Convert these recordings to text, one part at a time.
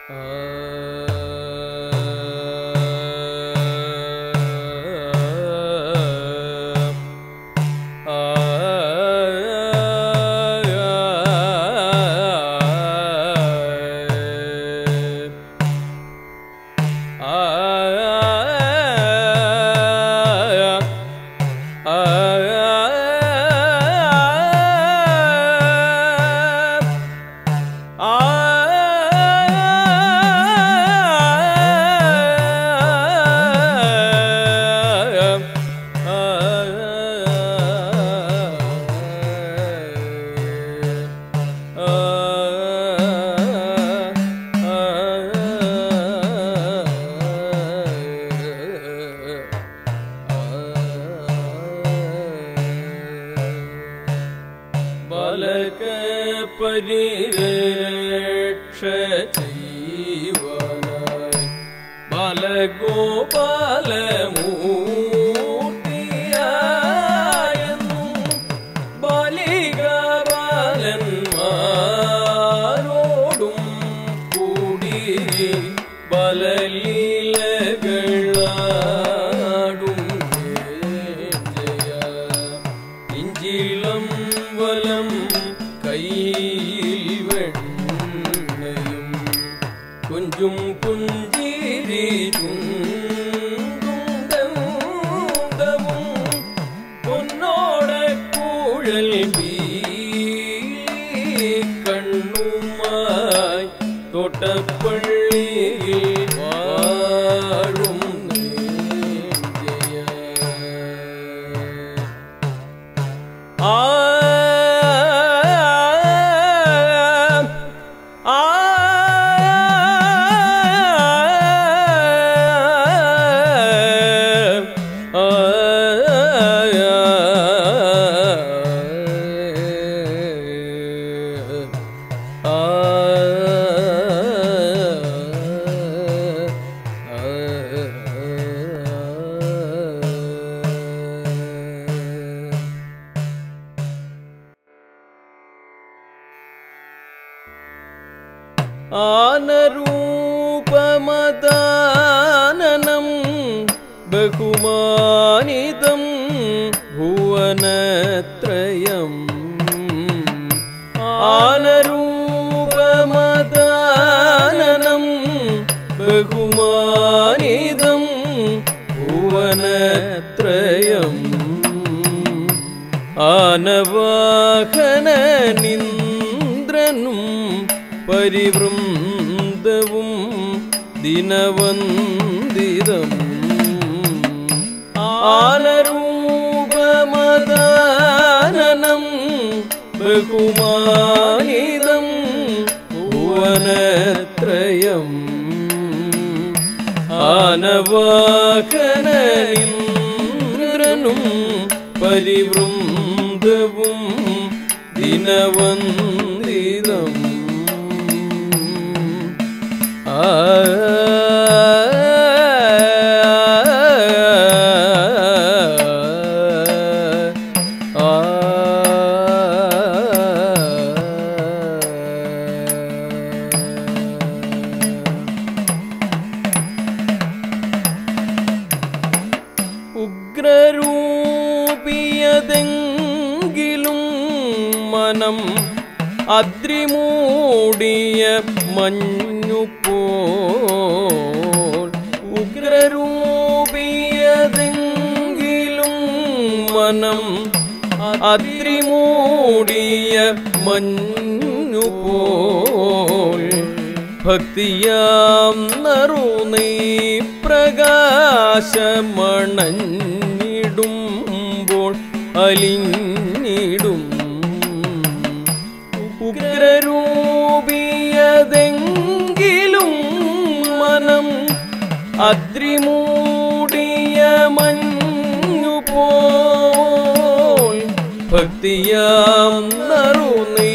आनरूपमदाननं बहुमानितं भुवनत्रयम् आनरूपमदाननं बहुमानितं भुवनत्रयम् आनवाहननिन्द्रनुं परिवृन्दवुं दिनवन्दितम् आनरूपमदाननं बहुमानितं भुवनत्रयम् आनवाहननिन्द्रनुं परिवृन्दवुं दिनवन्दितम् ഉഗ്രരൂപിയതെങ്കിലും മനം അദ്രിമൂടിയ മഞ്ഞുപോൽ ഉഗ്രരൂപിയതെങ്കിലും മനം അദ്രിമൂടിയ മഞ്ഞുപോൽ ഭക്തിയാം നറുനീ പ്രകാശമണഞ്ഞിടുമ്പോൾ അലിഞ്ഞിടും ഉഗ്രരൂപിയതെങ്കിലും മനം അദ്രിമൂടിയ മഞ്ഞുപോൽ ഭക്തിയാം നറുനീ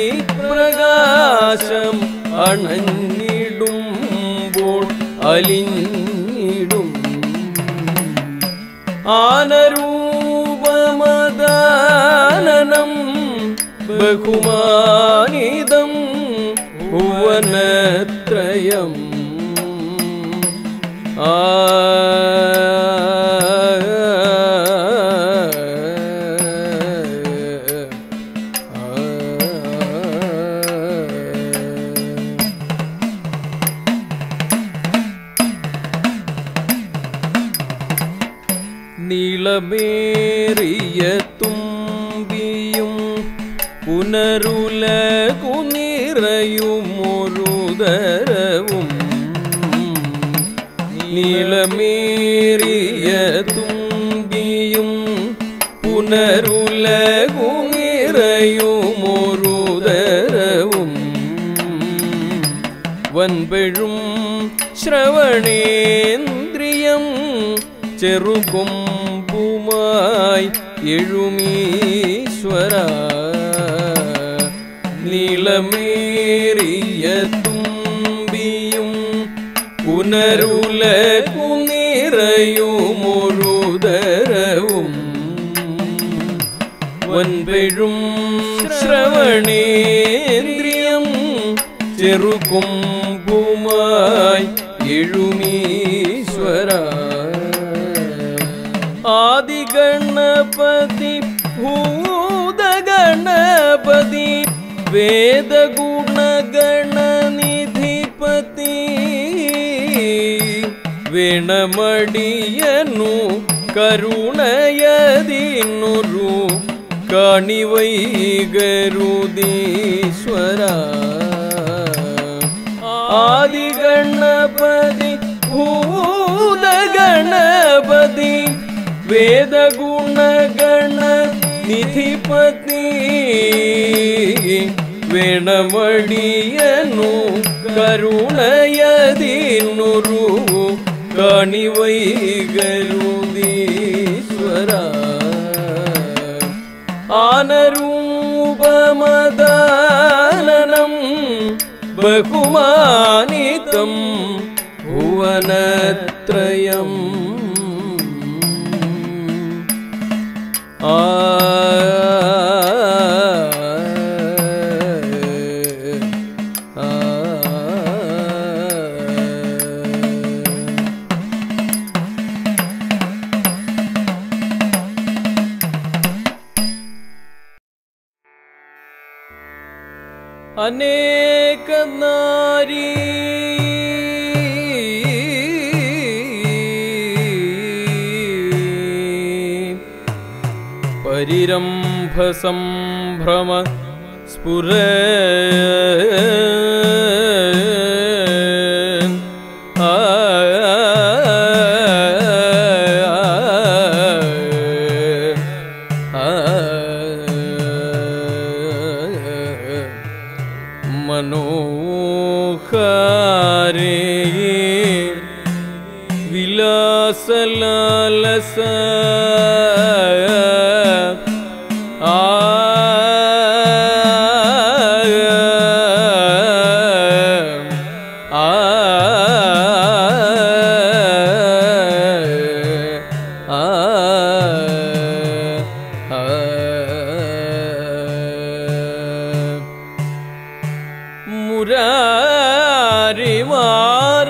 പ്രകാശം അണഞ്ഞിടുമ്പോൾ അലിഞ്ഞിടും ആനരൂപമദാനനം ബഹുമാനിതം ഭുവനത്രയം നീലമേരിയതുംബിയും പുനരുലകു നിറയുമൊരുദരവും നീലമേറിയതുംബിയും പുനരുലകു നിറയുമൊരുദരവും വൻപെഴും ശ്രവണേന്ദ്രിയം ചെറുകൊമ്പുമായി എഴുമീശ്വര നീലമേറിയതുംബിയും പുനരുലകു നിറയുമൊരുദരവും വൻപെഴും ശ്രവണേന്ദ്രിയം ചെറുകൊമ്പുമായി എഴുമീശ്വര ആദിഗണപതി ഭൂതഗണപതി വേദഗുണഗണനിധിപതി വേണമടിയനു കരുണയതിനൊരു കാണിവൈകരുദീശ്വര ആദിഗണപതി ഭൂതഗണപതി വേദഗുണഗണനിധിപതി വേണമടിയനു കരുണയതിനൊരു കാണിവൈകരുദീശ്വര ആനരൂപമദാനനം ബഹുമാനിതം ഭുവനത്രയം അനേക നാരീ പരിരംഭ സംഭ്രമ സ്ഫുര മനോഹാരേ വിലാസലാലസ മുരാരിമാര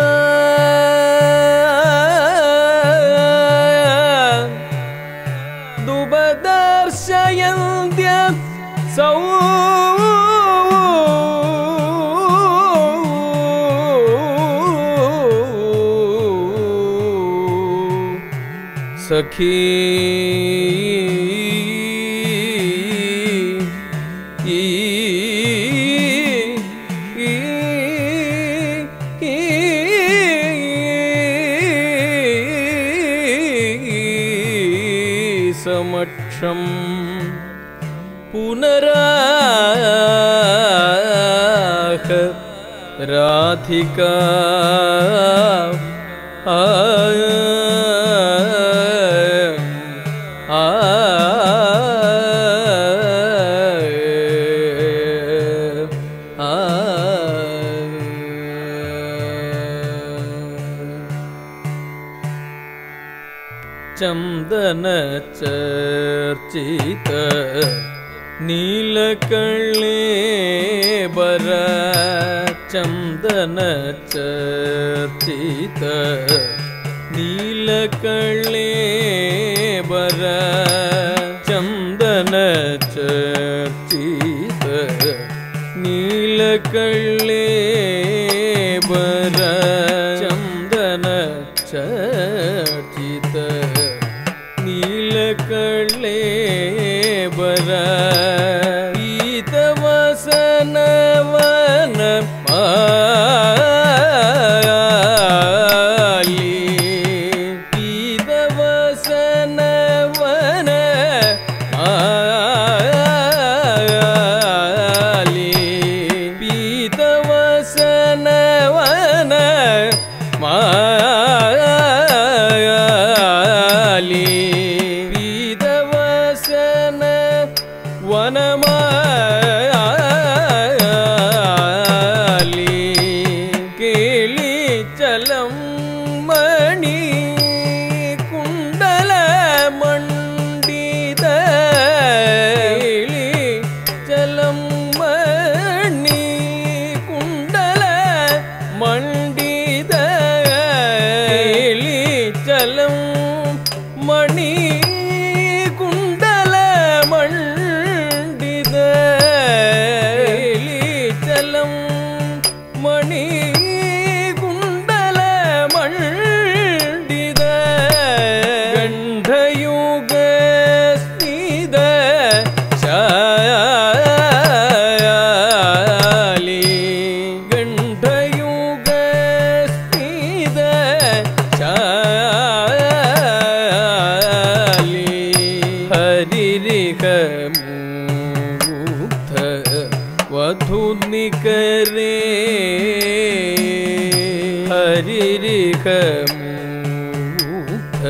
ദുബദർശയന്ത്യ സൗ സഖീ സമക്ഷം പുനരാഹ രാധിക ചന്ദന ചർച്ചിത നീലകള്ളേബര चंदन चर्चित नीलकळेबर चंदन चर्चित नीलकळेबर चंदन चर्चित नीलकळेबर पीतवसनवन माली पीतवसनवन माली पीतवसनवन माली पीतवसन वनमाली केली चलं मणि कुंडल मंडित केली चलं मणि कुंडल मंडित केली चलं मणि कुंडल मंडित केली चलं मणि कुंडल मंडित गंधयुग स्निद शाली गंधयुग स्निद शाली हरिरिक मुग्ध वधूनिकरे हरिरिक मुग्ध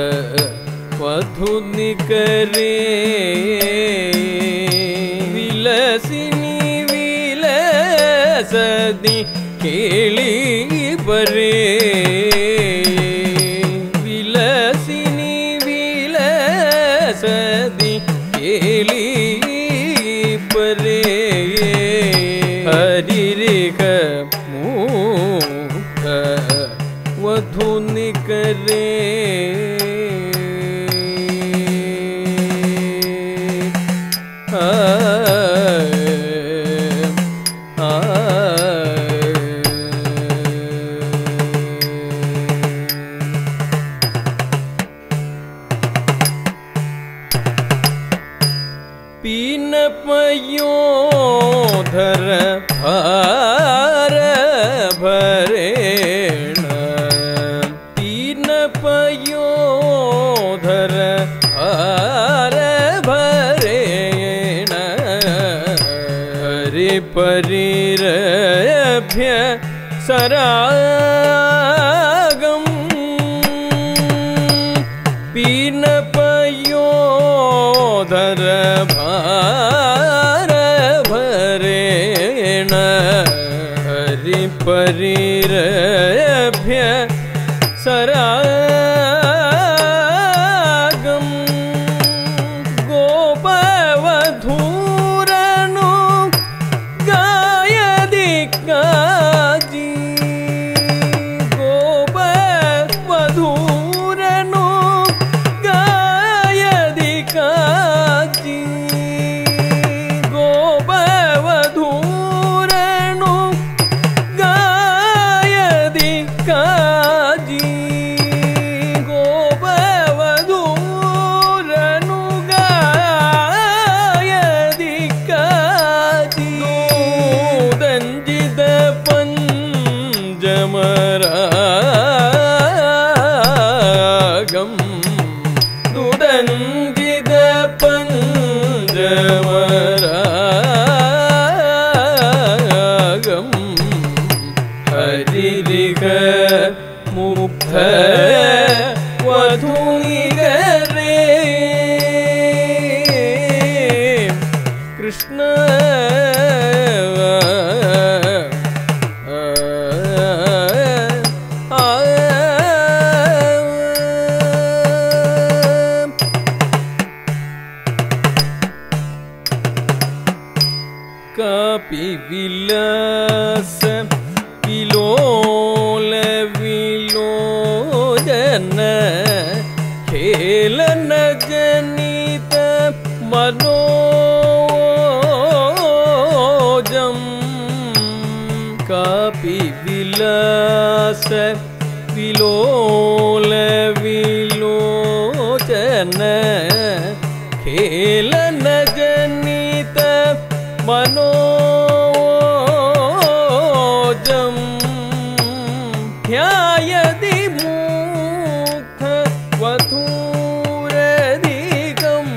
वधूनिकरे विलसिनी विलसदी केली बरे विलसिनी विलसदी केली परे हरिरेख मुख वधूनिकरे पीन पयोधर भार भरेण पीन पयोधर भार भरेण हरि परिरभ्य सरागम पीन पयोधर भार भरेण हरि परिरभ्य सरागम गोपवधूरनु गायदि काजी गोपवधूरनु गायदि काजी गोपवधूरनु गायदि काजी गोपवधूरनु गायदि काजी दूदंजित पंजमरागम दूदंजित पंजमरागम हरिरिक मुग्ध वधूनिकरे कृष्ण कापि विलास വിലോല വിലോചന ഖേലന ജനിത മനോജം കാപി വിലാസ വിലോല വിലോചന ഖേലന ജനിത മനോജം ധ്യായതി മുഗ്ധ വധൂരധികം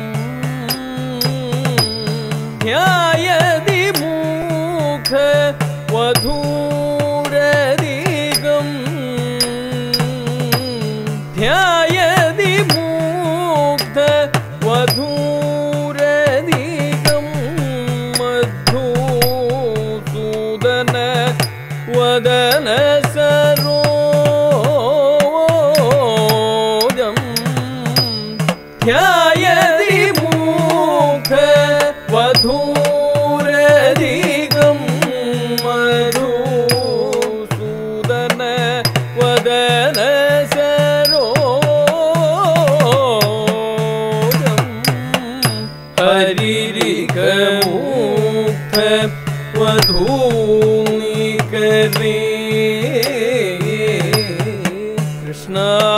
ധ്യായതി മുഗ്ധ വധൂരധികം ധ്യായതി മുഗ്ധ വധൂരധികം മധുസൂദന വദന സരോജം ധ്യായതി മുഗ്ധ വധൂരധികം മധുസൂദന വദന സരോജം ഹരിരികമുഗ്ധ വധൂനികരേ കൃഷ്ണ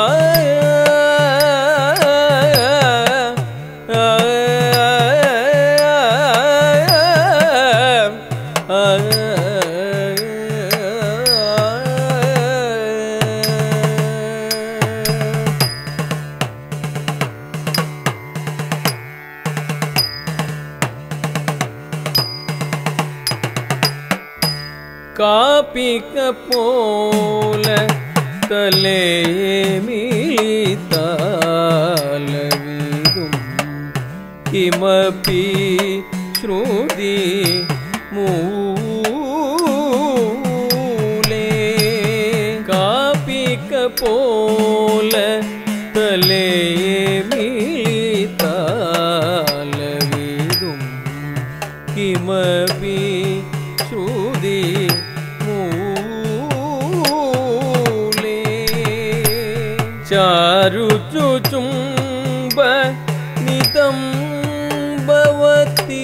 കാപ്പിക പോല തലേ മീതാലവിതും കിമപി ശ്രുതി മൂലേ കാപ്പിക പോല തലേ മീതാലവിതും കിമപി ശ്രുതി ചാരുചുചുംബ നിതംബവതി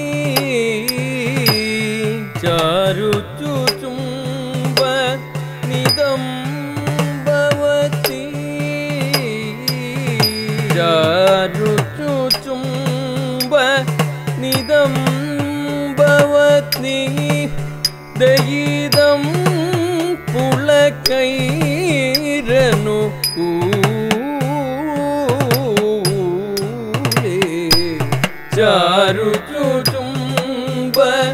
ചാരുചുചുംബ നിതംബവതി ചാരുചുചുംബ നിതംബവതി ദയിദം പുളകൈരനു ചാരുചുചുംബ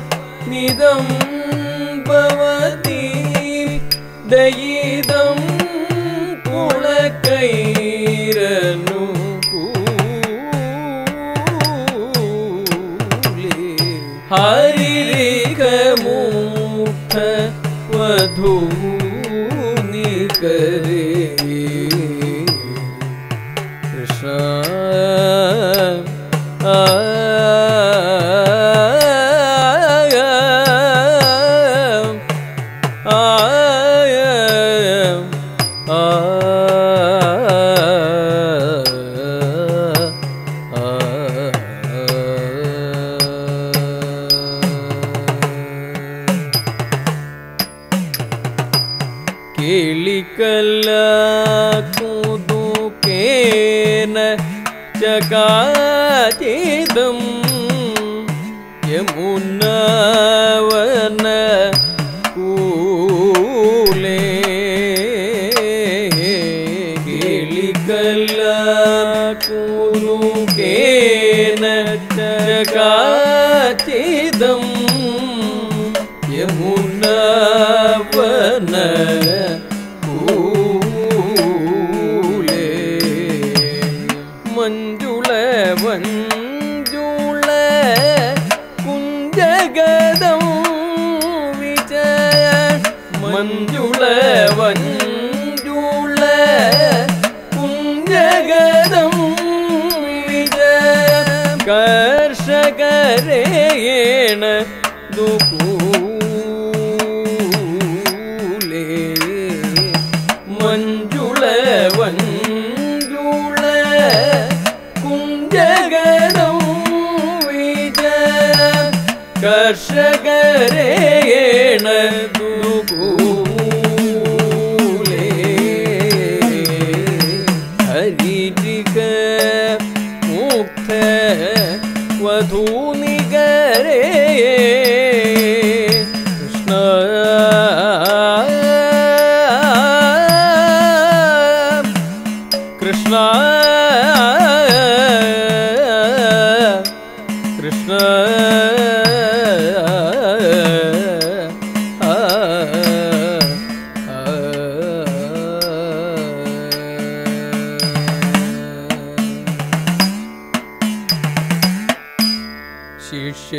നിതംബവതി ദയിദം പുളകൈരനു ഹരിരികമുഗ്ധ വധൂനികരേ കൃഷ്ണ കേളിക്കല്ലാകുതുകേന ചകാചിതം യമുനാവന കൂലേ കേളിക്കല്ലാകുതുകേന ചകാചിതം യമുനാവന മഞ്ജുള വഞ്ജുള കുഞ്ചഗദം വിജയ മഞ്ജുള വഞ്ജുള കുഞ്ചഗദം വിജയ കർഷകരേണ ദുഃഖൂലേ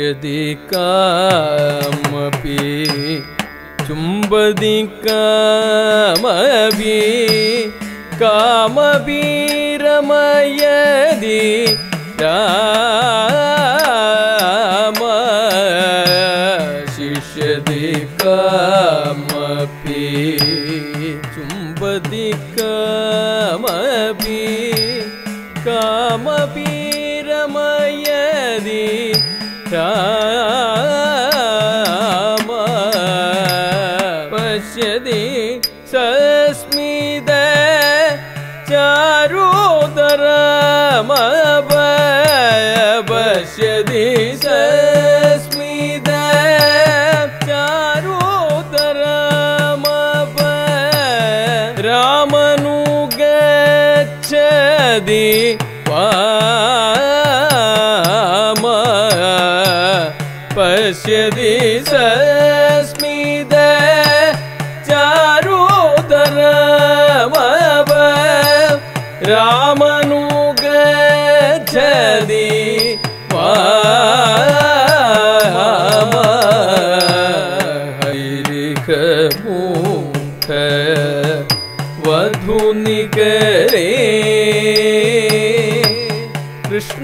पश्यति कामपि चुम्बति कामपि कामपि रमयति राम शिष्यति कामपि चुम्बति कामपि कामपि रमयति राम पश्यति सस्मित चारुतरम पश्यति सस्मित चारुतरम रामनुगच्छति वाम पश्यति सस्मित चारुतरम रामनुगच्छति वाम हैरिखमुख वधुनिकरे कृष्ण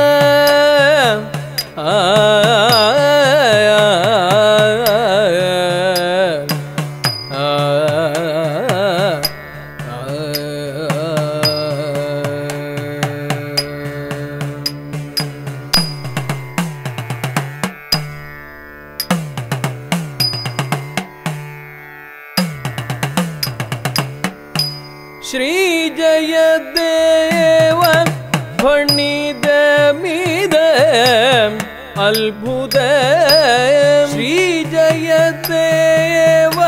श्रीजयदेव फणिदमिदं अल्भुतं श्रीजयदेव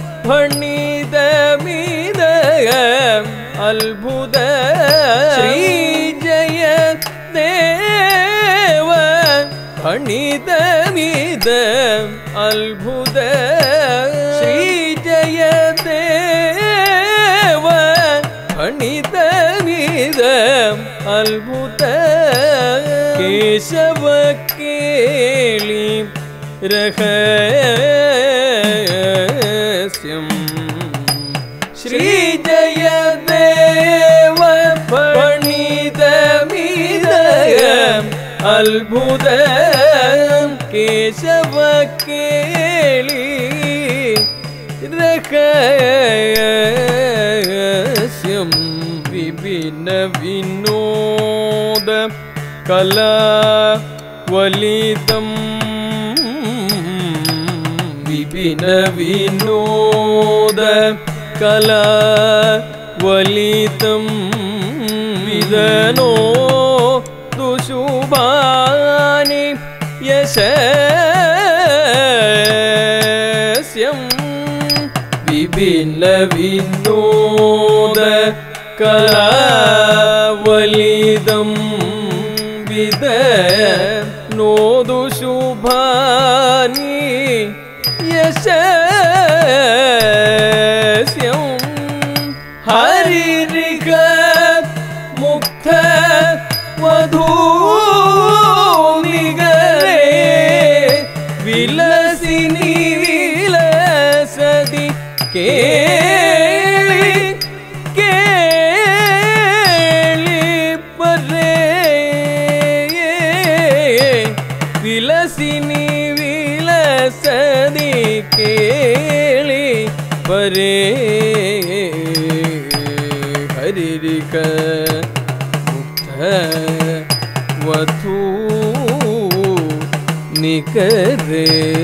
फणिदमिदं अल्भुतं श्रीजयदेव फणिदमिदं अल्भुतं श्रीजयदेव फणिदमिदं अल्भुतं केशव केळि रहस्यं श्रीजयदेव फणिदमिदं अल्भुतं केशव केळि रहस्यं विपिन विनोद कलावलितं विपिन विनोद कलावलितं विदनो दुशुभानि यशस्यं विपिन विनोद कलावलितं विदनो दुशुभानि यशस्यं हरिरिक मुक्त वधूनिगरे विलसिनी विलसति केळि केळि परे विलसिनी विलसति केळि परे हरिरिक मुक्त वधू निकरे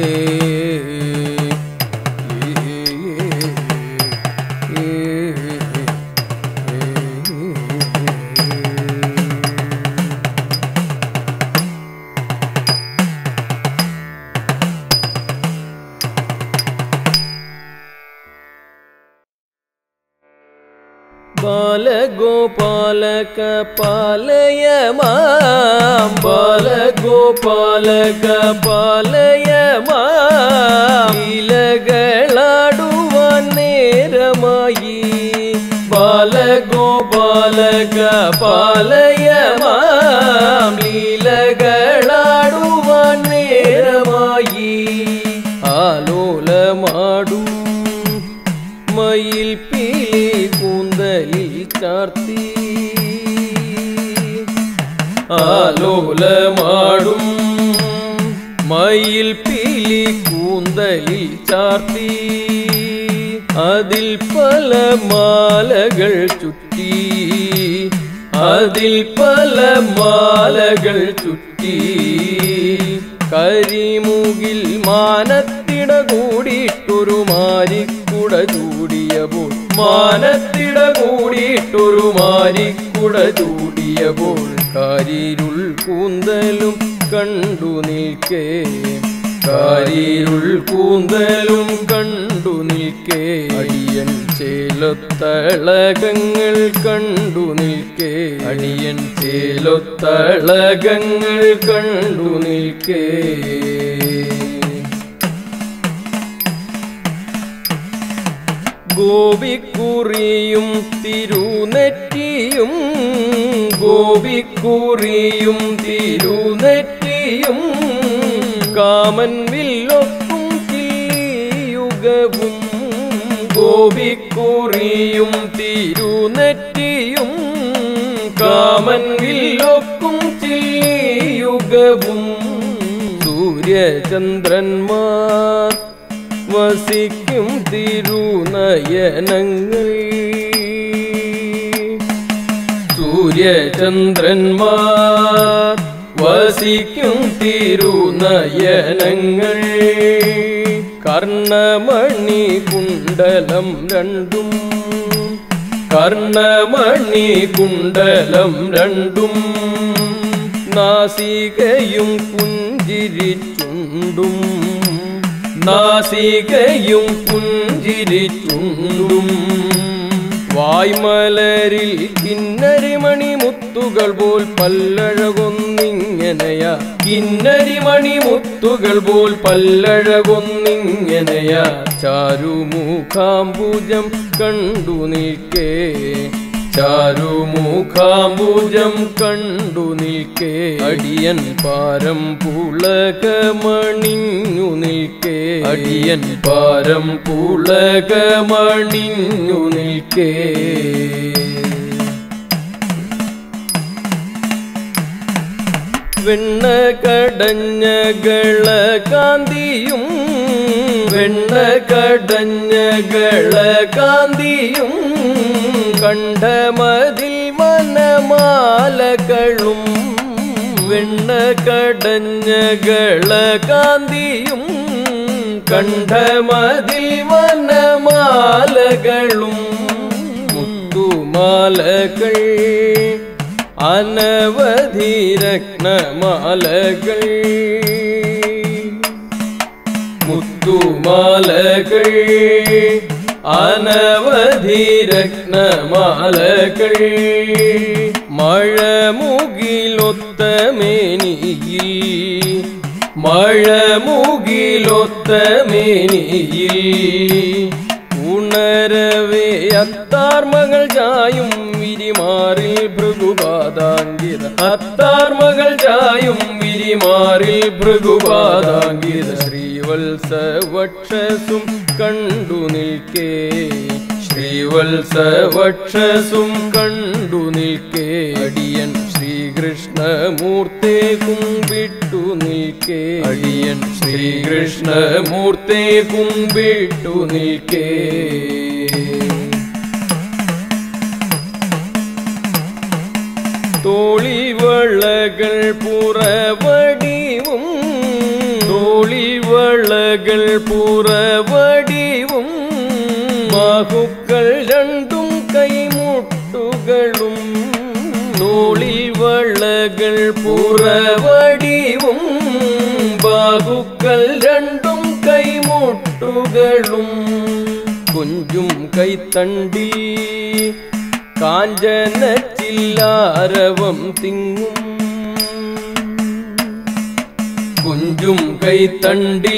बालगोपालक पालय मां बालगोपालक पालय मां ലീലകളാടുവാൻ നേരമായി ബാലഗോപാലക പാലയ മാം ലീലകളാടുവാൻ നേരമായി മയിൽ പീലി കൂന്തലിൽ ചാർത്തി ആലോലമാടും മയിൽ പീലി കൂന്തലിൽ ചാർത്തി അതിൽ പല മാലകൾ ചുറ്റി അതിൽ പല മാലകൾ ചുറ്റി കരിമുകിൽ മാനത്തിട കൂടിയിട്ടൊരു മാരിക്കുട ചൂടിയപ്പോൾ മാനത്തിട കൂടിയിട്ടൊരു മാരിക്കുട ചൂടിയപ്പോൾ കാരിരുൾ കൂന്തലും കണ്ടു നിൽക്കേ കാരിരുൾ കൂന്തലും കണ്ടു നിൽക്കേ അടിയൻ ചേലൊത്തളകങ്ങൾ കണ്ടു നിൽക്കേ അടിയൻ ചേലൊത്തളകങ്ങൾ കണ്ടു നിൽക്കേ ഗോപിക്കുറിയും തിരുനെറ്റിയും ഗോപിക്കുറിയും തിരുനെറ്റിയും കാമൻ വില്ലൊക്കും കിളിയുഗവും ഗോപിക്കുറിയും തിരുനെറ്റിയും കാമൻ വില്ലൊക്കും കിളിയുഗവും സൂര്യചന്ദ്രന്മാർ വസിക്കും തിരുനയനങ്ങൾ സൂര്യചന്ദ്രന്മാർ വസിക്കും തിരുനയനങ്ങൾ കർണമണി കുണ്ടലം രണ്ടും കർണമണി കുണ്ടലം രണ്ടും നാസികയും പുഞ്ചിരിച്ചുണ്ടും നാസികയും പുഞ്ചിരിച്ചുണ്ടും വായ്മലരിൽ കിന്നരിമണി മുത്തുകൾ പോൽ പല്ലഴകൊന്നിങ്ങനെയാ കിന്നരിമണി മുത്തുകൾ പോൽ പല്ലഴകൊന്നിങ്ങനെയാ ചാരുമുഖാംബുജം കണ്ടു നിൽക്കേ ചാരുമുഖാംബുജം കണ്ടു നിൽക്കേ അടിയൻ പാരം പുളകമണിഞ്ഞു നിൽക്കേ അടിയൻ പാരം പുളകമണിഞ്ഞു നിൽക്കേ വെണ്ണ കടഞ്ഞ ഗളകാന്തിയും വെണ്ണ കടഞ്ഞ ഗളകാന്തിയും കണ്ഠമതിൽ വനമാലകളും വെണ്ണ കടഞ്ഞ ഗളകാന്തിയും കണ്ഠമതിൽ വനമാലകളും മുത്തുമാലകൾ അനവധി രത്നമാലകൾ മുത്തുമാലകൾ അനവധി രത്നമാലകൾ മഴമുകിലൊത്ത മേനിയിൽ മഴമുകിലൊത്ത മേനിയിൽ ഉണരവേ അത്താർമകൾ ചായും വിരിമാറിൽ ഭൃഗുപാദാങ്കിത അത്താർമകൾ ചായും വിരിമാറിൽ ഭൃഗുപാദാങ്കിത ശ്രീവത്സവക്ഷസും കണ്ടു നിൽക്കേ ശ്രീവത്സവക്ഷസും കണ്ടു നിൽക്കേ അടിയൻ ശ്രീകൃഷ്ണമൂർത്തേ കുമ്പിട്ടു നിൽക്കേ അടിയൻ ശ്രീകൃഷ്ണമൂർത്തേ കുമ്പിട്ടു നിൽക്കേ തോളിവളകൾ പുറവടിവും തോളിവളകൾ പുറവടിവും ബാഹുക്കൾ രണ്ടും കൈമുട്ടുകളും തോളിവളകൾ പുറവടിവും ബാഹുക്കൾ രണ്ടും കൈമുട്ടുകളും കുഞ്ചും കൈത്തണ്ടി കാഞ്ചന ചില്ലാരവം തിങ്ങും കുഞ്ചും കൈത്തണ്ടി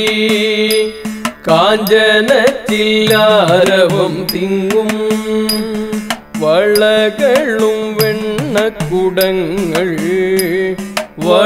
കാഞ്ചന ചില്ലാരവം തിങ്ങും വളകളും വെണ്ണക്കുടങ്ങൾ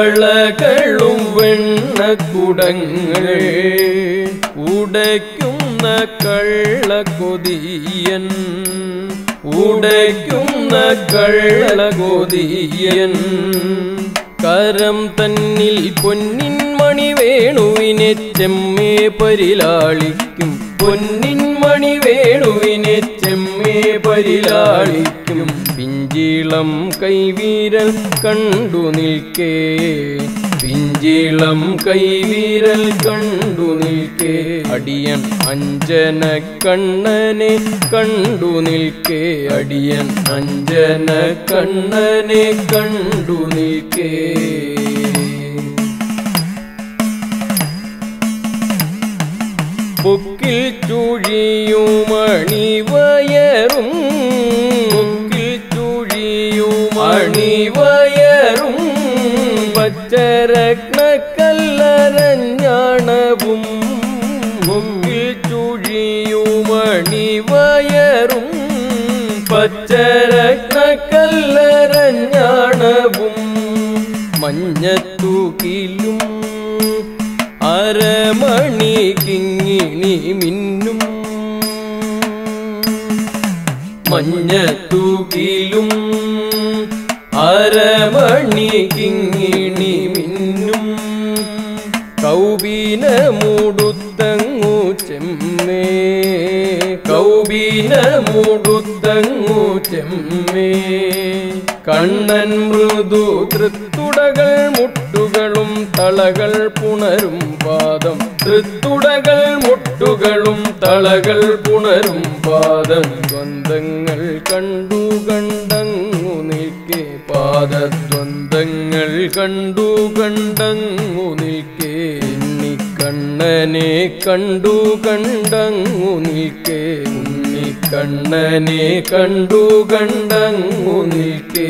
വളകളും വെണ്ണക്കുടങ്ങൾ ഉടയ്ക്കും കള്ളകൊതിയൻ ഉടയ്ക്കുന്ന കള്ളകൊതിയൻ കരം തന്നിൽ പൊന്നിൻ മണി വേണുവിനെ ചെമ്മേ പരിലാളിക്കും പൊന്നിൻ മണി വേണുവിനെ ചെമ്മേ പരിലാളിക്കും പിഞ്ചിളം കൈവീരൽ കണ്ടു നിൽക്കേ പിഞ്ചിളം കൈവീരൽ കണ്ടു നിൽക്കേ അടിയൻ അഞ്ജന കണ്ണനെ കണ്ടു നിൽക്കേ അടിയൻ അഞ്ജന കണ്ണനെ കണ്ടു നിൽക്കേ പൊക്കിൽ ചൂഴിയുമണിവയറും പൊക്കിൽ ചൂഴിയുമണിവയറും പച്ചരത്നക്കല്ലരഞ്ഞാണവും പൊക്കിൽ ചൂഴിയുമണിവയറും പച്ചരത്നക്കല്ലരഞ്ഞാണവും മഞ്ഞത്തൂക്കിലും അരമണി കിങ്ങിണി മിന്നും മഞ്ഞത്തൂക്കിലും അരമണി കിങ്ങിണി മിന്നും കൗബീന മൂടുത്തങ്ങു ചെമ്മേ കൗബീന മൂടുത്തങ്ങു ചെമ്മേ കണ്ണൻ മൃദു തൃത്തുടകൾ മുട്ടുകളും തളകൾ പുണരും പാദം തൃത്തുടകൾ മുട്ടുകളും തളകൾ പുണരും പാദം ദ്വന്ദ്ങ്ങൾ കണ്ടു കണ്ടങ്ങു നിൽക്കേ പാദദ്വന്ദ്ങ്ങൾ കണ്ടു കണ്ടങ്ങു നിൽക്കേ ഉണ്ണിക്കണ്ണനെ കണ്ടു കണ്ടങ്ങു നിൽക്കേ ഉണ്ണിക്കണ്ണനെ കണ്ടു കണ്ടങ്ങു നിൽക്കേ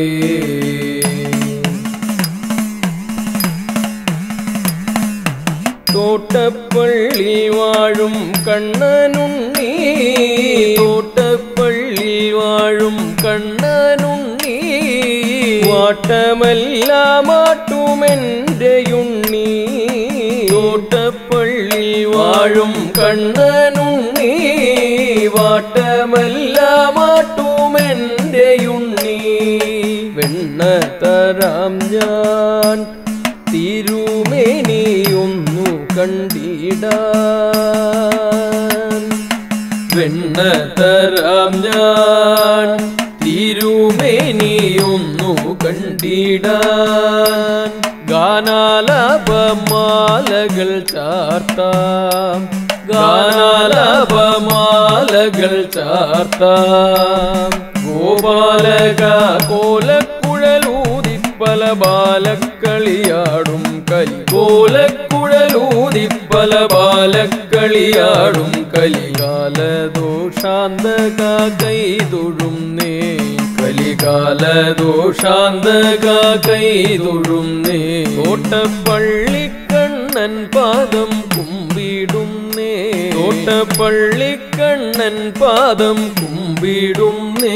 തോട്ടപ്പള്ളി വാഴും കണ്ണനുണ്ണി തോട്ടപ്പള്ളി വാഴും കണ്ണനുണ്ണി വാട്ടമെല്ലാമാട്ടുമെൻ്റെയുണ്ണി തോട്ടപ്പള്ളി വാഴും കണ്ണനുണ്ണി വാട്ടമെല്ലാമാട്ടുമെൻ്റെയുണ്ണി വെണ്ണ തരാം ഞാൻ തിരുമേനിയൊന്നു കണ്ടിടാൻ വെണ്ണ തരാം ഞാൻ തിരുമേനിയൊന്നു കണ്ടിടാൻ ഗാനാലാപമാലകൾ ചാർത്താം ഗാനാലാപമാലകൾ ചാർത്താം ഗോപാലക കോലക്കുഴലൂതി പല ബാലക്കളിയാടും കലി കോലക്കുഴലൂതി പല ബാലക്കളിയാടും കലികാലദോഷാന്തക കൈതൊഴും നേ കലികാലദോഷാന്തക കൈതൊഴും നേ തോട്ടപ്പള്ളിക്കണ്ണൻ പാദം കുമ്പിടും നേ തോട്ടപ്പള്ളിക്കണ്ണൻ പാദം കുമ്പിടും നേ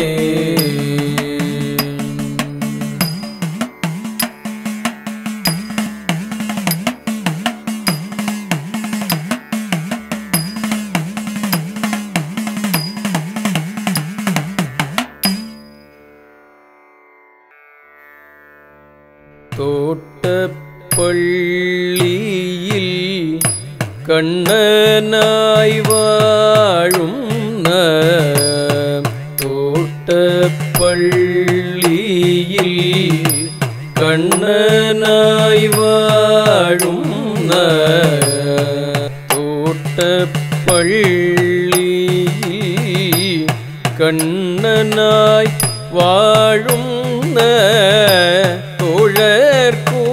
തോട്ടപ്പള്ളിയിൽ കണ്ണനായി വാഴുന്ന തോട്ടപ്പള്ളിയിൽ കണ്ണനായി വാഴുന്ന തോട്ടപ്പള്ളിയിൽ കണ്ണനായി വാഴുന്ന തോഴർക്കു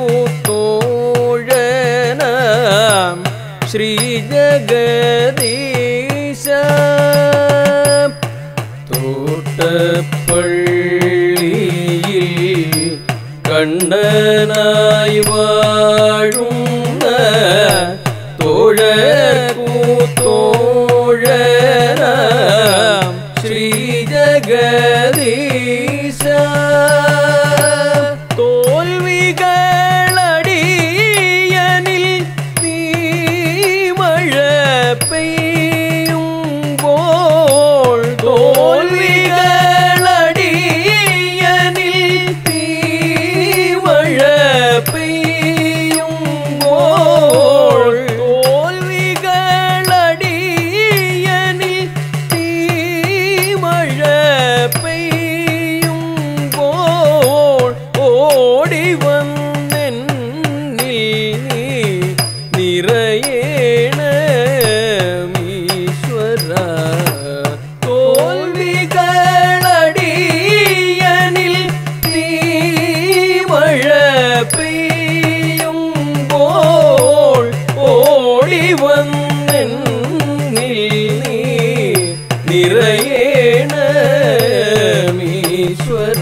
തോഴനാം ശ്രീ ജഗദീശ തോട്ടപ്പള്ളിയിൽ കണ്ണനായി വാഴുന്ന തോഴർക്കു തോഴനാം ശ്രീ ജഗദീശ തോൽവികളടിയനിൽ നീ മഴ പെയ്ത നിറയേണമീശ്വര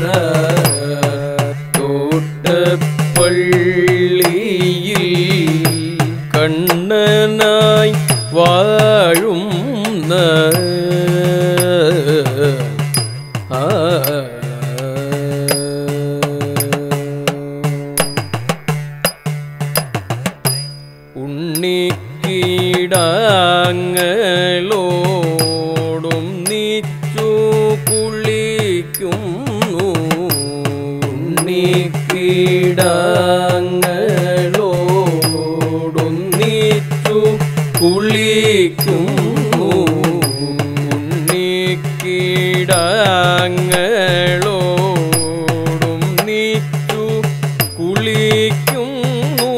തോട്ടപ്പള്ളിയിൽ കണ്ണനായി വാഴുന്ന ഉണ്ണിക്കീടാങ്ങളോടും നീച്ചു കുളിക്കുന്നു ഉണ്ണിക്കീടാങ്ങളോടും നീച്ചു കുളിക്കുന്നു ഉണ്ണിക്കീടാങ്ങളോടും നീച്ചു കുളിക്കുന്നു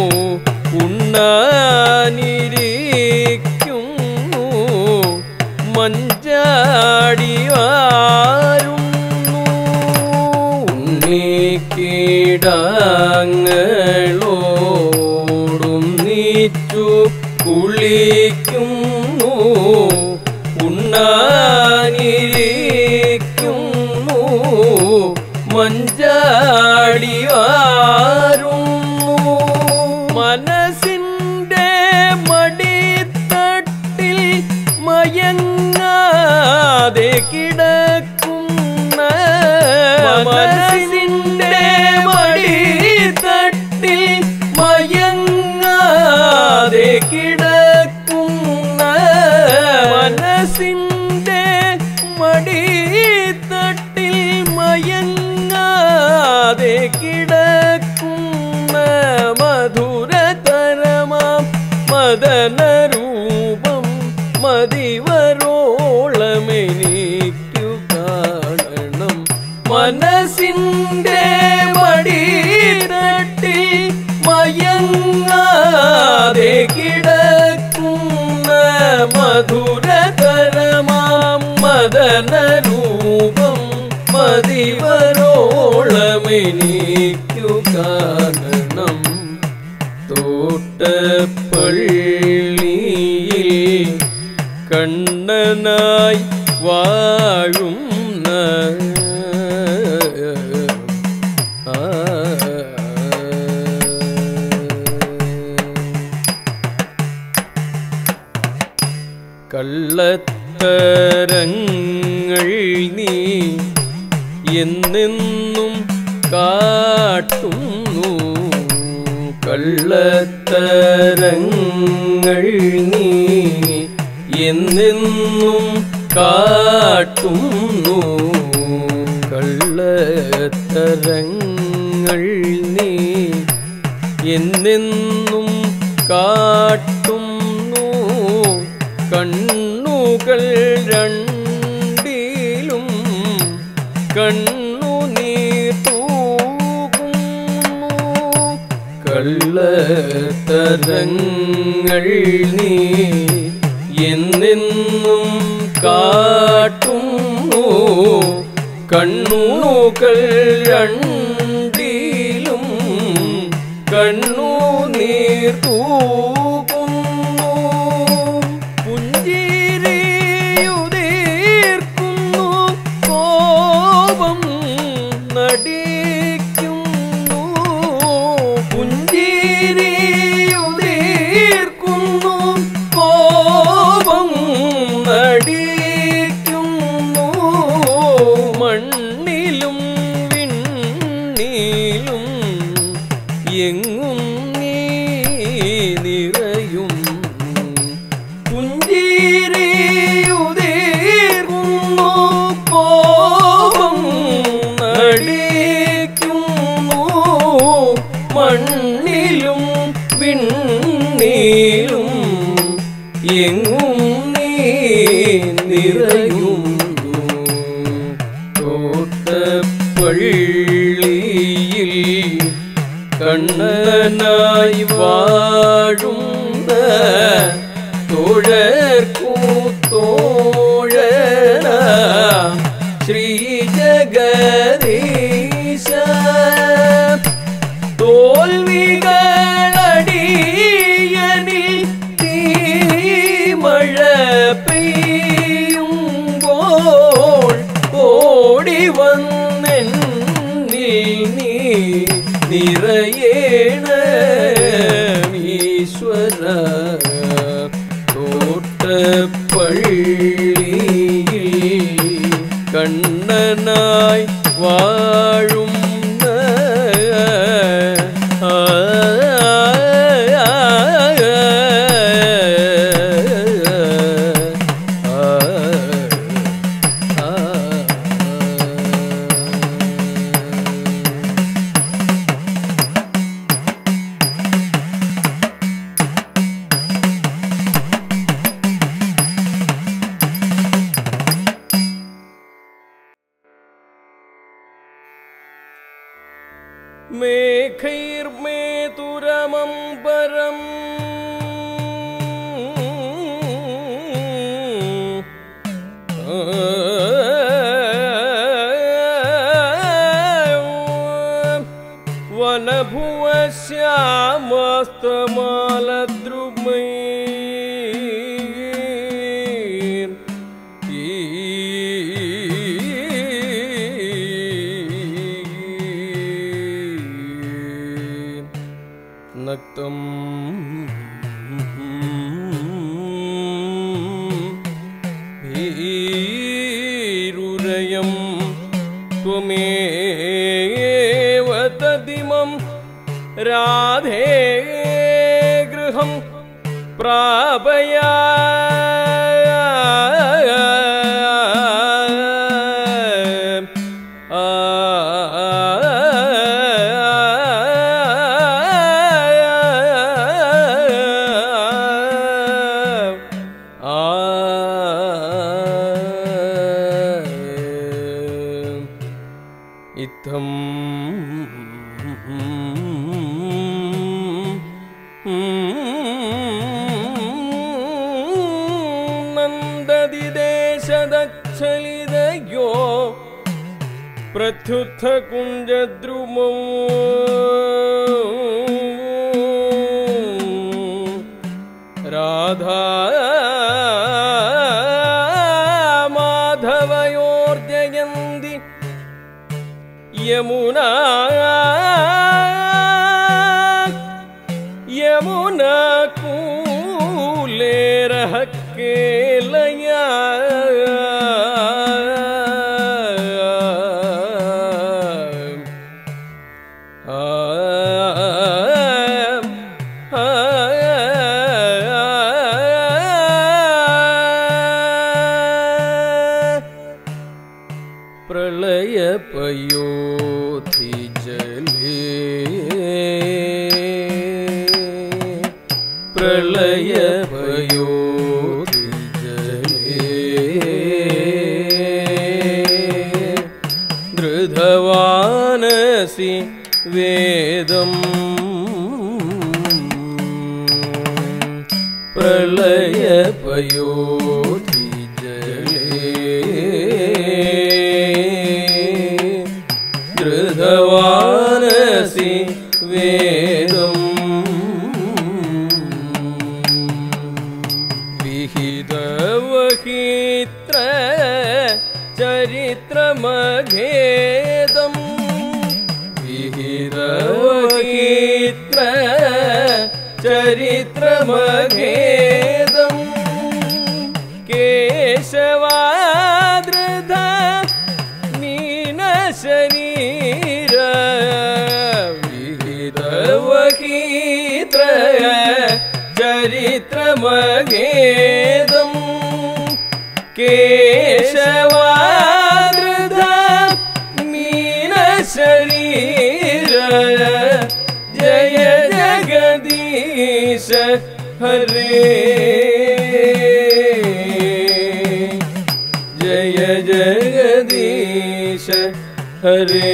ഉണ്ണാനിരിക്കുന്നു മഞ്ചാടി വാരുന്നു ഉണ്ണിക്കീടാങ്ങളോടും നീച്ചു കുളിക്കുന്നു ഉണ്ണാനിരിക്കുന്നു മഞ്ചാടി വാരുന്നു മനസ്സിൻ്റെ മടിത്തട്ടിൽ മയങ്ങാതെ കിടക്കുന്ന മനസ്സിൻ്റെ മടിത്തട്ടിൽ മയങ്ങാതെ കിടക്കുന്ന മനസ്സിൻ്റെ മടിത്തട്ടിൽ മയങ്ങാതെ കിടക്കുന്ന മധുരതരമാം മദനരൂപം മതിവരോളമെനിക്കു കാണണം മനസ്സിൻ്റെ മടിത്തട്ടിൽ മയങ്ങാതെ കിടക്കുന്ന മധുരതരമാം മദനരൂപം മതിവരോളമെനിക്കു കാണണം തോട്ടപ്പള്ളിയിൽ കണ്ണനായി വാഴുന്ന കള്ളത്തരങ്ങൾ നീ എന്നെന്നും കാട്ടുന്നു കള്ളത്തരങ്ങൾ നീ എന്നെന്നും കാട്ടുന്നു കള്ളത്തരങ്ങൾ നീ എന്നെന്നും കാട്ടുന്നു കണ്ണുകൾ രണ്ടിലും കണ്ണുനീർ തൂകുന്നു കള്ളത്തരങ്ങൾ നീ എന്നെന്നും കാട്ടുന്നു കണ്ണുകൾ രണ്ടിലും കണ്ണുനീർ തൂകുന്നു പുഞ്ചിരിയുതിർക്കുന്നു കോപം നടിക്കുന്നു പുഞ്ചിരിയുതിർക്കുന്നു കോപം നടിക്കുന്നു മണ്ണിലും വിണ്ണിലും എങ്ങും നീ നിറയും പുഞ്ചിരിയുതിർക്കുന്നു കോപം നടിക്കുന്നു മണ്ണിലും വിണ്ണിലും എങ്ങും നീ നിറയുന്നു തോട്ടപ്പള്ളിയിൽ കണ്ണനായി വാഴുന്ന തോഴർക്കൂത്തോഴന ശ്രീ ജഗദീശ തോൽവികളടിയനിൽ തീമഴ പെയ്യുന്നു കണ്ണനായി വാഴും മേഘൈർമേതുരമംബരം വനഭുവശ്യാമസ്തമാലദ്രുമൈർ നക്തം ഭീരുരയം ത്വമേവ തദിമം രാധേ ഗൃഹം പ്രാപയാ ഇത്തം നന്ദതി ദേശദക്ഷലിതയോ പ്രത്യുത്ഥ കുഞ്ചദ്രുമോ രാധാ മാധവയോർജയന്തി യമുനാ യമുനാ കൂലേരഹ കേലയാ പ്രളയപയോധി ജലേ പ്രളയപയോധി ജലേ ധൃതവാനസി വേദം പ്രളയപയോധി ധൃതവാനസി വേദം വിഹിതവഹിത്ര ചരിത്രമഖേദം വിഹിതവഹിത്ര ചരിത്രമഖേദം കേശവാദ്രത ശരീര വിഹിതവഹിത്ര ചരിത്രമഖേദം കേശവാദ്രത മീന ശരീര ജയ ജഗദീശ ഹരേ ജയ ജഗദീശ ഹരേ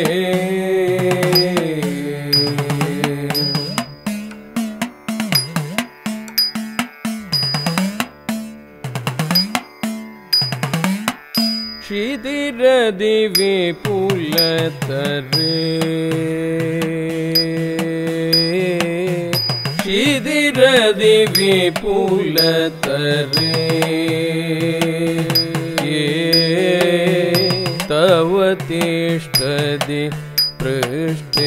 ക്ഷിതിരതി വിപുലതരേ ക്ഷിതിരതി വിപുലതരേ തവ തിഷ്ഠതി പൃഷ്ഠേ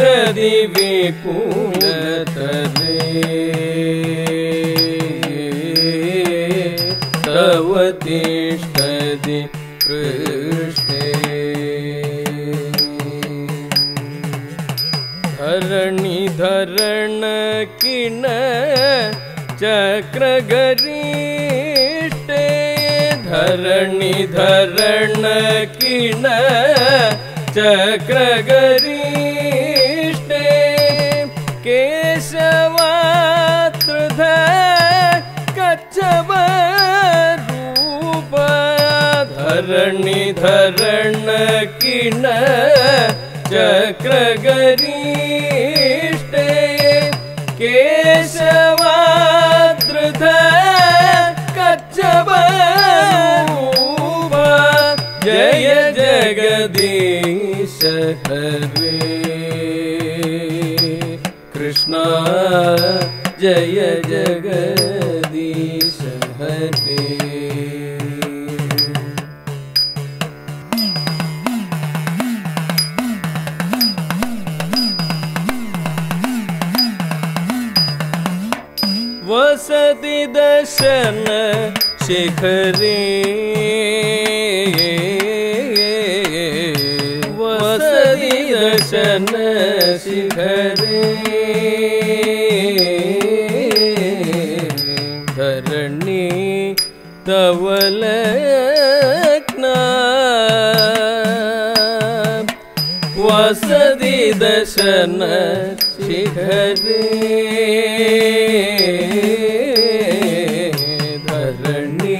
ക്ഷിതിരതി വിപുലതരേ तवतिष्ठति पृष्ठे धरणिधरण किन चक्रगरिष्ठे धरणिधरण किन चक्रगरिष्ठे केशवात्रुध कच्छप रूप धरणिधरण किन चक्रगरिष्ठे केशवाद्रुध कच्छप रूप जय जगदीश हरे कृष्ण जय जगदीश हरे वसति दर्शन शिखरे वसति दर्शन शिखरे धरणी तवलग्ना वसति दर्शन शिखरे धरणी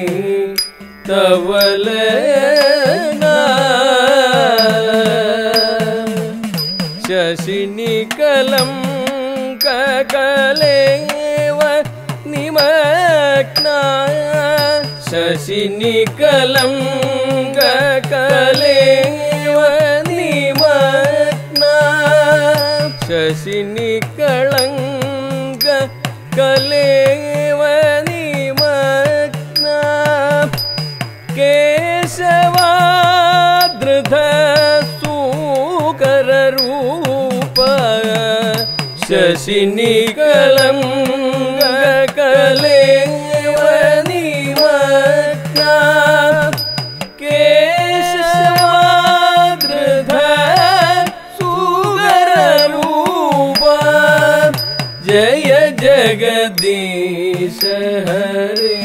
तवलग्ना शशिनिकलं ककलेव निमग्ना शशिनिकलं ककलेव निमग्ना शशिनिकलं ककलेव निमग्ना केशवाद्रुध सूकररूप शशिनिकलं ककलेव निमग्ना केशवाद्रुध सूकररूप जय जगदीश हरे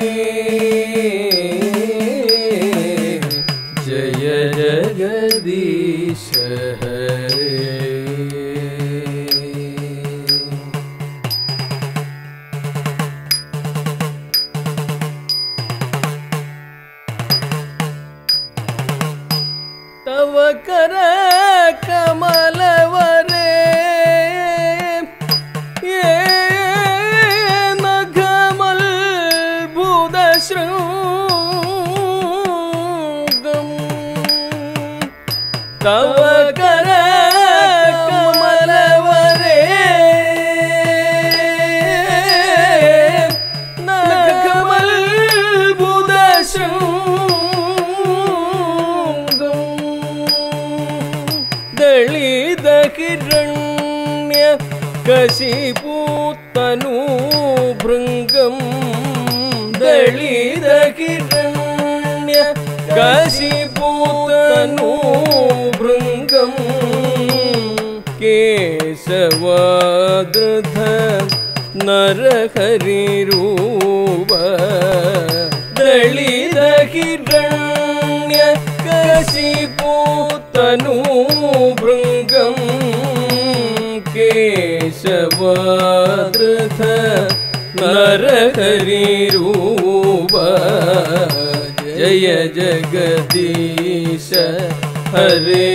जय जगदीश हरे तव कर कमलवरे ये नघमल्बुधशृङ्गम् तव कर कमलवरे नघमल्बुधशृङ्गम् दलित हिरण्य कशिपूतनु भृङ्गम् दलित हिरण्य कशिपूतनु भृङ्गम् केशवाद्रुध नरहरिरूप दलित हिरण्य कशिपूतनु भृङ्गम् केशवाद्रुध नरहरिरूप जय जगदीश हरे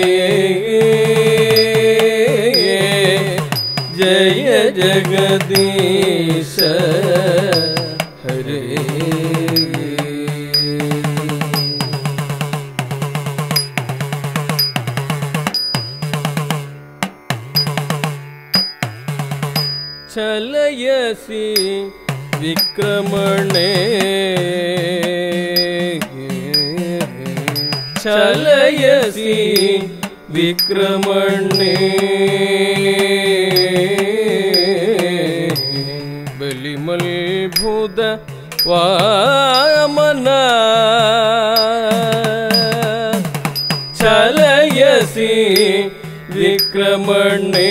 जय जगदीश हरे चलयसि विक्रमणे चलयसि विक्रमणे बलिमल्भुद वामना चलयसि विक्रमणे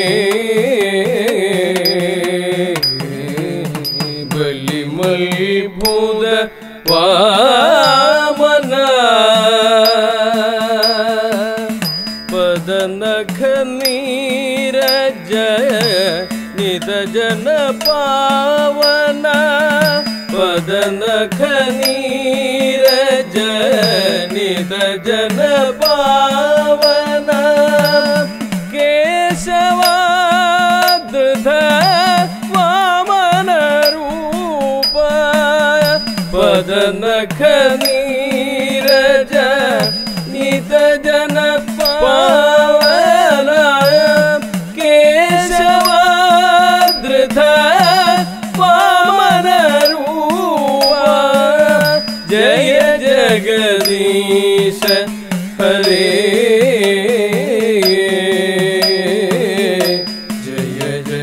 बलिमल्भुत वामना पदनख नीरज नित जन पावना पदनख नीरज नित जन पावना केशवाद्ध वामन रूप पदनख नीरज नित जन पावना केशवाद्ध वामन रूप जय जगदीश हरे जय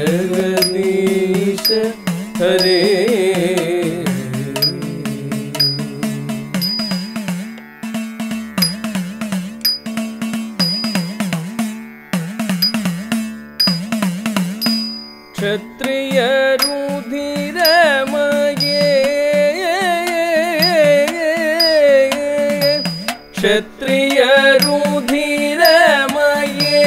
जगदीश हरे क्षत्रिय रुधिरमये क्षत्रिय रुधिरमये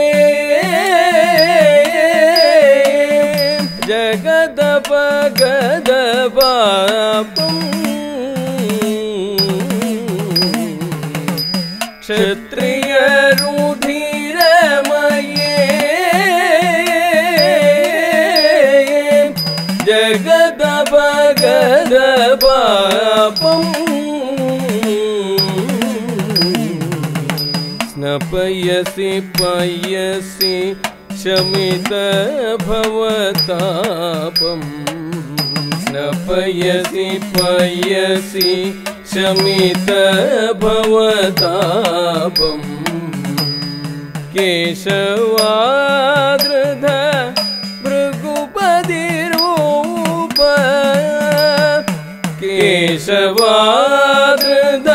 जगदपगदपापम् क्षत्रिय रुधिरमये जगदपगदपापम् स्नपयसि पयसि शमित भवतापम् स्नपयसि पयसि शमित भवतापम् केशवाद्ध भृगुपतिरूप केशवाद्ध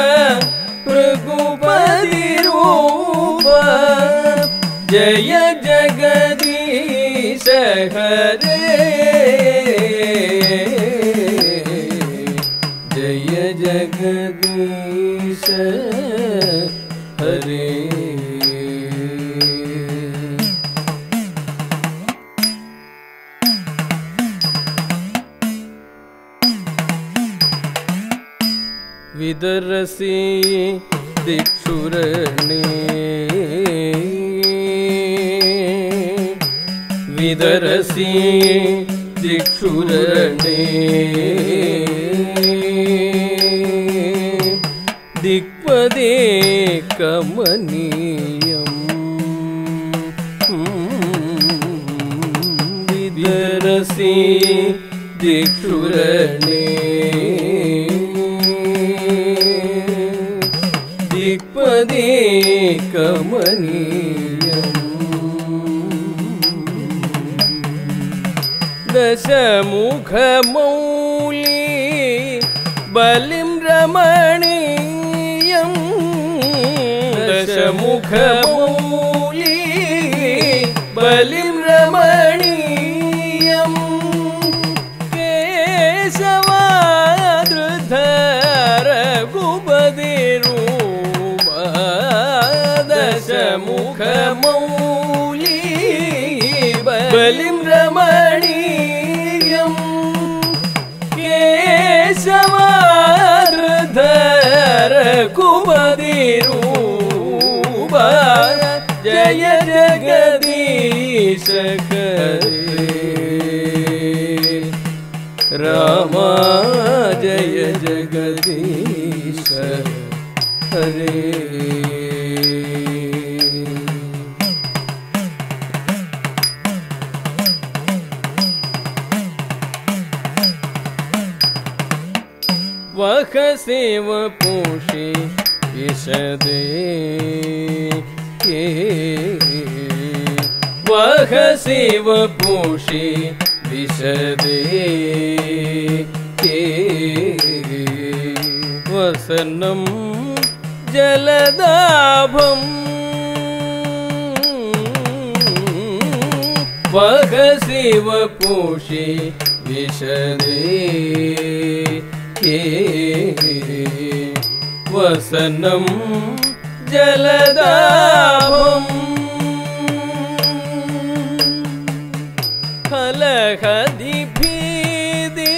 भृगुपतिरूप जय जगदीश हरे जय जगदीश हरे विदरसि दिक्षुरणे विदरसि दिक्षुरणे दिक्पदे कमनीयम् विदरसि दिक्षुरणे दिक्पदे कमनीयम् दशमुखमौली बलिं रमणीयम् दशमुखमौली बलिं रमणीयम् केशवाद्ध रघुपतिरूप दशमुखमौली बलिं रमणीयम् केशवाद्ध रघुपतिरूप जय जगदीश हरे रामा जय जगदीश हरे वह सेव पोषे विशदे वह सेव पोषे विशदे वसनं जलदाभं वहसि वपुषि विशदे वसनं जलदाभं कलहदि भीति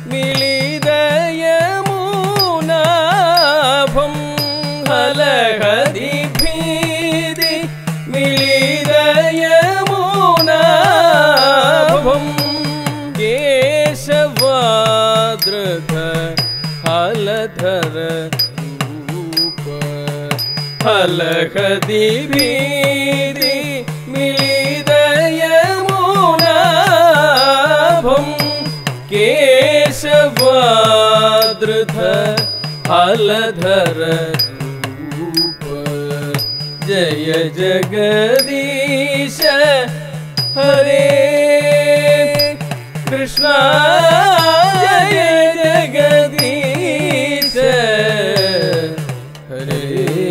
मिलिदयमुनाभं कलहदि भीति मिलिदयमुनाभं केशवादृत हलधर हलहदि भीति मिलिदयमुनाभं केशवादृत हलधर रूप जय जगदीश हरे कृष्ण जय जगदीश हरे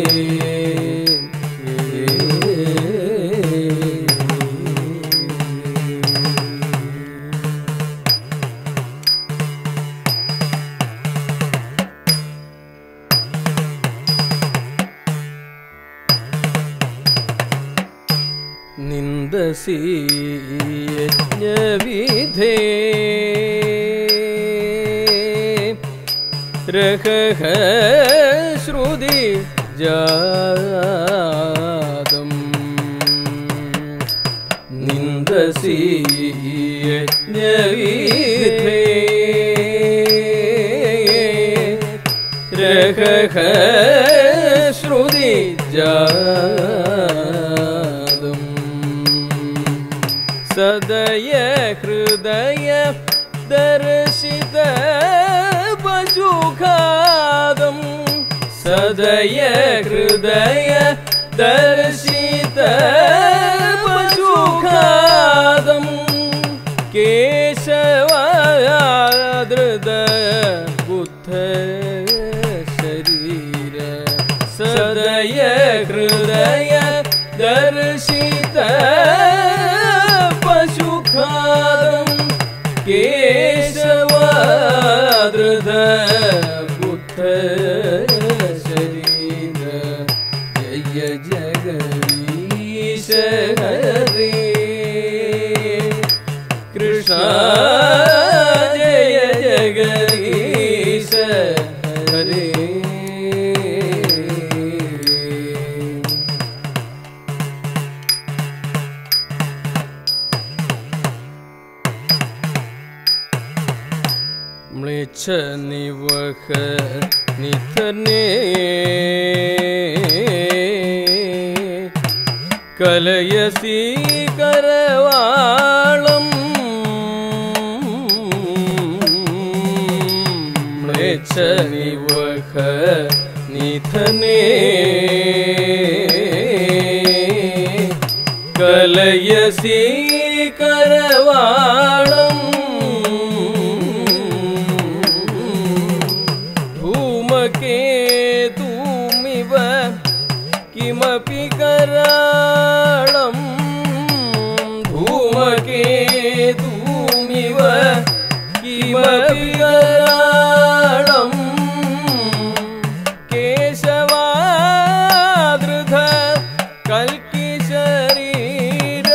निंदसी यज्ञविधे रहः श्रुति जातं निंदसी यज्ञविधे रहः श्रुति जातं सदय हृदय दर्शित पशुखादं सदय हृदय दर्शित पशुखादं केशवादृत बुद्ध शरीर सदय हृदय दर्शित पशुखादं केशवादृत बुद्ध शरीर जय जगदीश हरे कृष्ण जय जगदीश हरे म्लेच्छ निवह निथने कलयसी करवाळं म्लेच्छ निवह निथने कलयसी करवाळं धूमकेतुमिव किमपि कराळं धूमकेतुमिव किमपि कराळं केशवादृत कल्कि शरीर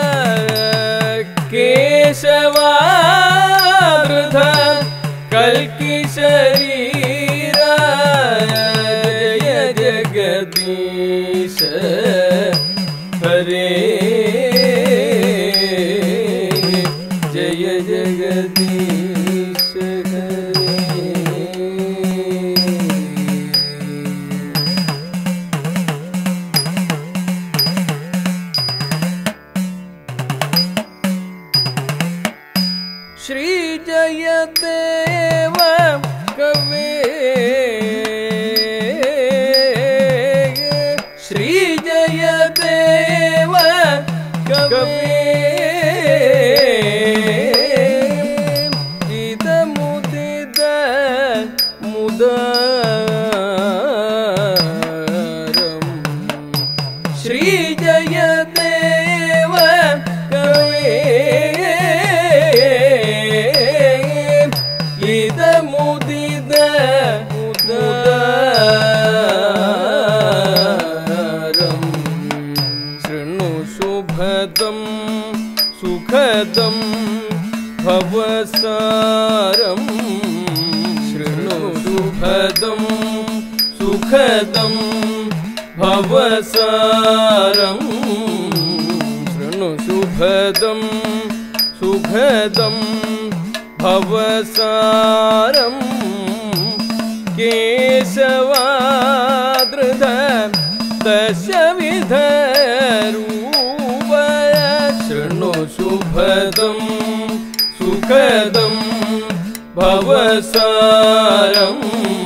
केशवादृत कल्कि शरीर जय जगदीश हरे जय जगदीश हरे श्री जयदेव कवे श्री जयदेव कवे जित मुदित मुदा മുദിത മുദിത മുദാരം ശൃണു ശുഭദം സുഖദം ഭവസാരം ശൃണു ശുഭദം സുഖദം ഭവസാരം ശൃണു ശുഭദം സുഖദം ഭവസാരം കേശവാദൃത ദശവിധ രൂപ ശൃണു ശുഭദം സുഖദം ഭവസാരം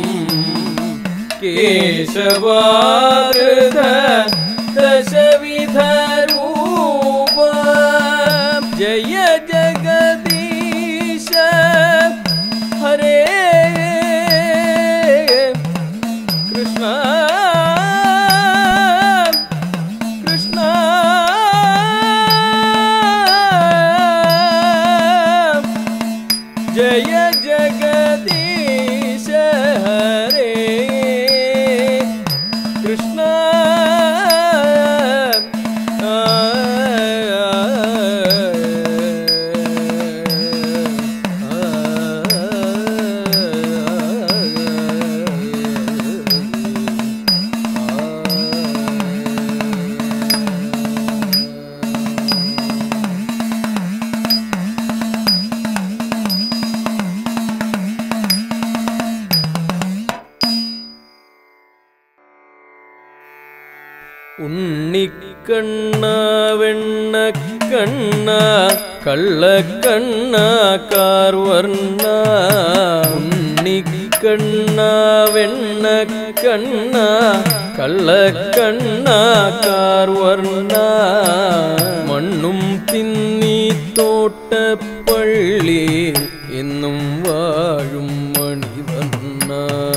കേശവാദൃത ദശവിധ രൂപ ജയ ജഗദീശ ഹരേ കൃഷ്ണ കൃഷ്ണ ജയ ജഗദീശ ഹരേ കൃഷ്ണ ഉണ്ണിക്കണ്ണ വെണ്ണക്കണ്ണ കള്ളക്കണ്ണ കാർവർണ്ണ ഉണ്ണിക്കണ്ണ വെണ്ണക്കണ്ണ കള്ളക്കണ്ണ കാർവർണ്ണ മണ്ണും തിന്നി തോട്ടപ്പള്ളി എന്നും വാഴും മണിവർണ്ണ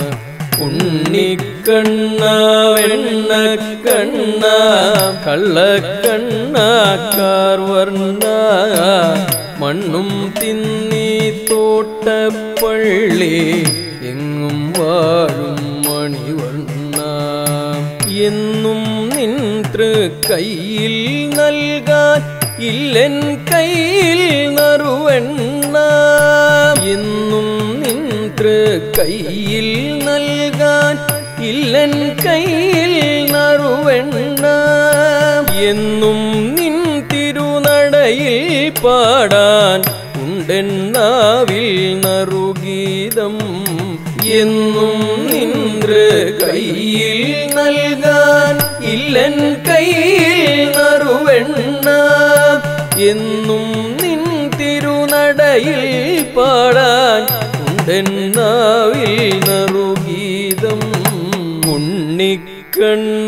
ഉണ്ണിക്കണ്ണ വെണ്ണക്കണ്ണ കള്ളക്കണ്ണ കാർവർണ്ണ മണ്ണും തിന്നി തോട്ടപ്പള്ളി എങ്ങും വാഴും മണിവർണ്ണ എന്നും നിൻ തൃക്കൈയിൽ നൽകാൻ ഇല്ലെൻ കൈയിൽ നറുവെണ്ണ എന്നും നിൻ തൃക്കൈയിൽ നൽകാൻ ഇല്ലെൻ കൈയിൽ നറുവെണ്ണ എന്നും നിൻ തിരുനടയിൽ പാടാൻ ഉണ്ടെന്നാവിൽ നറുഗീതം എന്നും നിൻ തൃക്കൈയിൽ നൽകാൻ ഇല്ലെൻ കൈയിൽ നറുവെണ്ണ എന്നും നിൻ തിരുനടയിൽ പാടാൻ ഉണ്ടെന്നാവിൽ നറുഗീതം ഉണ്ണിക്കണ്ണ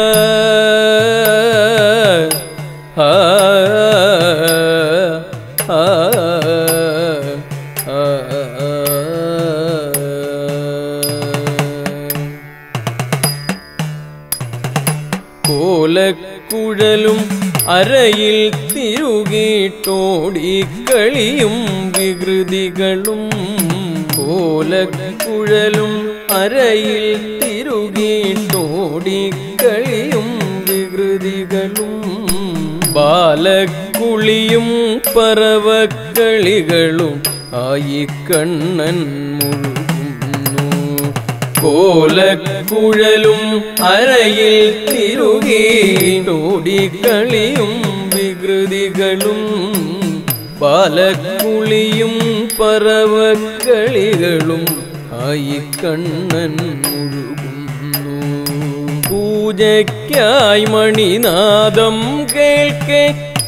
കോലക്കുഴലും അരയിൽ തിരുകിട്ടോടിക്കളിയും വികൃതികളും കോലക്കുഴലും അരയിൽ തിരുകിട്ടോടിക്കളിയും വികൃതികളും ബാലക്കുളിയും പറവക്കളികളും ആയി കണ്ണൻ മുഴുകുന്നു കോലക്കുഴലും അരയിൽ തിരുകിട്ടോടിക്കളിയും വികൃതികളും ബാലക്കുളിയും പറവക്കളികളും ആയി കണ്ണൻ മുഴുകുന്നു പൂജയ്ക്കായി മണിനാദം കേൾക്കെ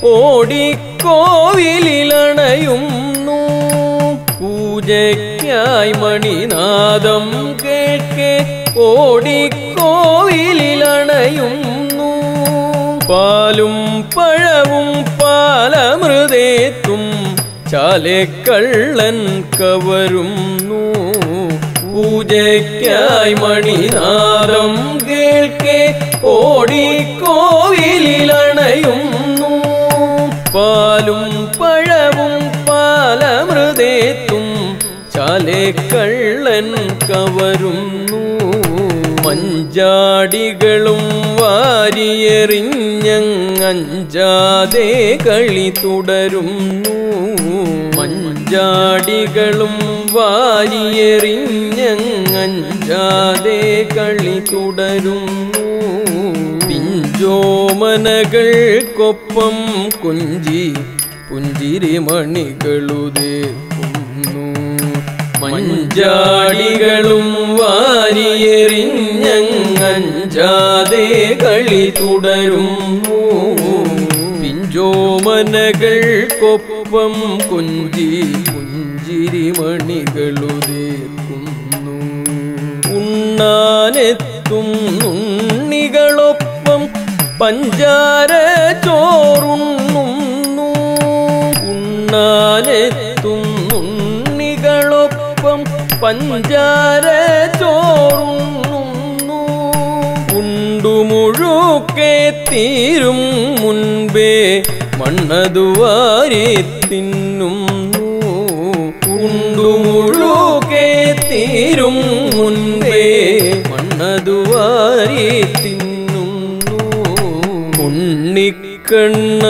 ഓടിക്കോവിലണയുന്നു പൂജയ്ക്കായി മണിനാദം കേൾക്കെ ഓടിക്കോവിലണയുന്നു പാലും പഴവും പാലമൃതേത്തും ചാലക്കള്ളൻ കവരുന്നു പൂജയ്ക്കായി മണിനാദം കേൾക്കെ ഓടിക്കോവിലണയുന്നു പാലും പഴവും പാലമൃതേത്തും ചാലക്കള്ളൻ കള്ളൻ കവരുന്നു മഞ്ചാടികളും വാരിയെറിഞ്ഞങ്ങഞ്ചാതെ കളി തുടരുന്നു മഞ്ചാടികളും വാരിയെറിഞ്ഞങ്ങഞ്ചാതെ കളി തുടരുന്നു പിഞ്ചോമനകൾക്കൊപ്പം കൊഞ്ചി പുഞ്ചിരിമണികളുതേക്കുന്നു മഞ്ചാടികളും വാരിയെറിഞ്ഞങ്ങഞ്ചാതെ കളി തുടരുന്നു പിഞ്ചോമനകൾക്കൊപ്പം കൊഞ്ചി പുഞ്ചിരിമണികളുതേക്കുന്നു ഉണ്ണാനെത്തും ഉണ്ണികളൊപ്പം പഞ്ചാര ചോറുണ്ണുന്നു ഉണ്ണാനെത്തും ഉണ്ണികളൊപ്പം പഞ്ചാര ചോറുണ്ണുന്നു ഉണ്ടുമുഴുക്കെ തീരും മുൻപേ മണ്ണതുവാരി തിന്നുന്നു ഉണ്ടുമുഴുക്കെ തീരും മുൻപേ മണ്ണതുവാരി തിന്നുന്നു ഉണ്ണിക്കണ്ണ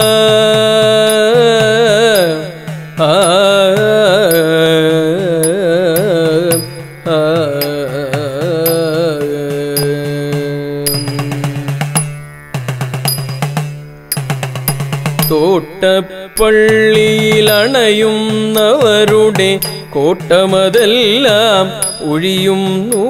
തോട്ടപ്പള്ളിയിലണയുന്നവരുടെ കോട്ടമതെല്ലാം ഒഴിയുന്നു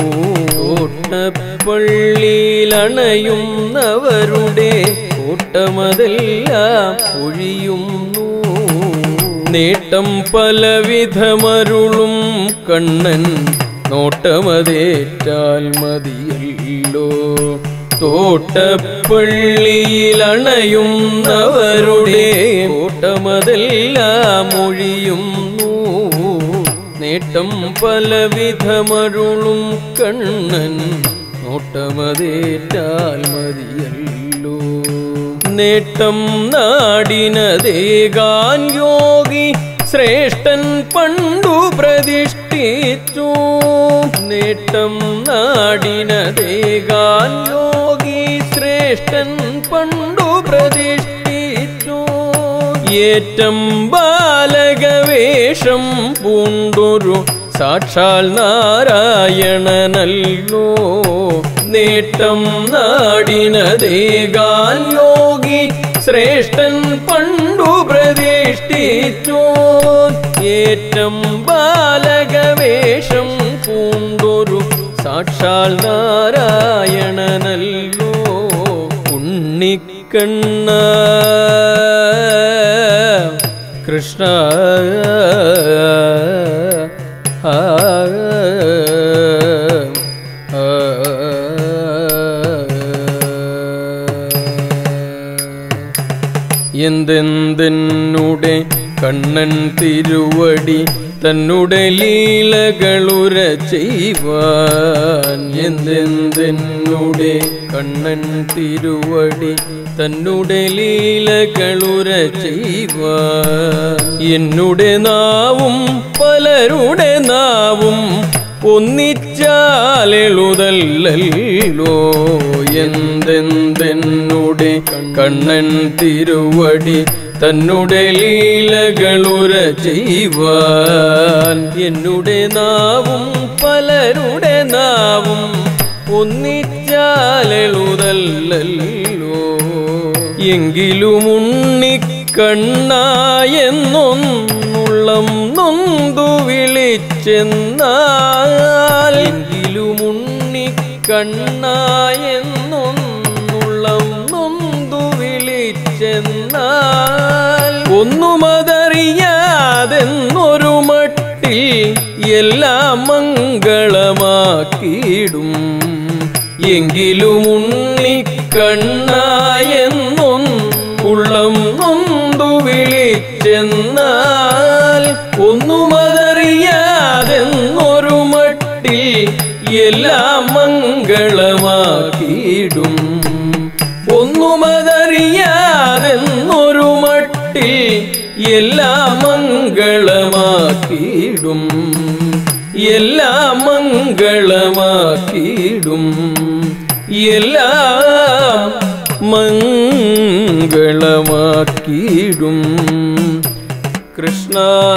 തോട്ടപ്പള്ളിയിലണയുന്നവരുടെ കോട്ടമതെല്ലാം ഒഴിയുന്നു നേട്ടം പലവിധമരുളും കണ്ണൻ നോട്ടമതേറ്റാൽ മതിയല്ലോ തോട്ടപ്പള്ളിയിലണയുന്നവരുടെ കോട്ടമതെല്ലാം ഒഴിയുന്നു നേട്ടം പലവിധമരുളും കണ്ണൻ നോട്ടമതേറ്റാൽ മതിയല്ലോ നേട്ടം നാടിനതേകാൻ യോഗി ശ്രേഷ്ഠൻ പണ്ടു പ്രതിഷ്ഠിച്ചു നേട്ടം നാടിനതേകാൻ യോഗി ശ്രേഷ്ഠൻ പണ്ടു പ്രതിഷ്ഠിച്ചു ഏറ്റം ബാലകവേഷം പൂണ്ടൊരു സാക്ഷാൽ നാരായണനല്ലോ നേട്ടം നാടിനതേകാൻ യോഗി ശ്രേഷ്ഠൻ പണ്ടു പ്രതിഷ്ഠിച്ചു ഏറ്റം ബാലകവേഷം പൂണ്ടൊരു സാക്ഷാൽ നാരായണനല്ലോ ഉണ്ണിക്കണ്ണ കൃഷ്ണ എന്തെന്നുടെ കണ്ണൻ തിരുവടി തന്നുടെ ലീലകളുര ചെയ്യുവാൻ എന്തെന്നുടെ കണ്ണൻ തിരുവടി തന്നുടെ ലീലകളുര ചെയ്യുവാൻ എന്നുടെ നാവും പലരുടെ നാവും ഒന്നിച്ചാലെഴുതല്ലോ എന്തെന്നുടെ കണ്ണൻ തിരുവടി തന്നുടെ ലീലകളുര ചെയ്യുവാൻ എന്നുടെ നാവും പലരുടെ നാവും ഒന്നിച്ചാലെഴുതല്ലോ എങ്കിലും ഉണ്ണിക്കണ്ണായെന്നൊന്നുള്ളം നൊന്തു വിളിച്ചെന്നാൽ എങ്കിലും ഉണ്ണിക്കണ്ണായെന്നൊന്നുള്ളം നൊന്തു വിളിച്ചെന്നാൽ ഒന്നുമതറിയാതെന്നൊരു മട്ടിൽ എല്ലാം മംഗളമാക്കിയിടും എങ്കിലും ഉണ്ണിക്കണ്ണായെന്നൊന്നുള്ളം നൊന്തു വിളിച്ചെന്നാൽ ഒന്നുമതറിയാതെന്നൊരു മട്ടിൽ എല്ലാം മംഗളമാക്കിയിടും ഒന്നുമതറിയാതെന്നൊരു മട്ടിൽ എല്ലാം മംഗളമാക്കിയിടും എല്ലാം മംഗളമാക്കിയിടും എല്ലാം മംഗളമാക്കിയിടും കൃഷ്ണ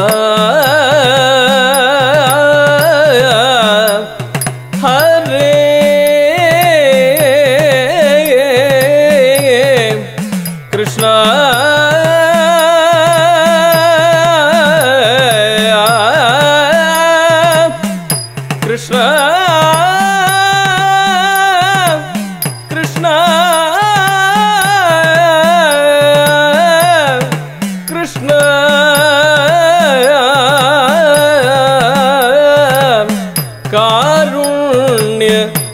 ഹരേ കൃഷ്ണ കൃഷ്ണ കൃഷ്ണ കൃഷ്ണ കാരുണ്യ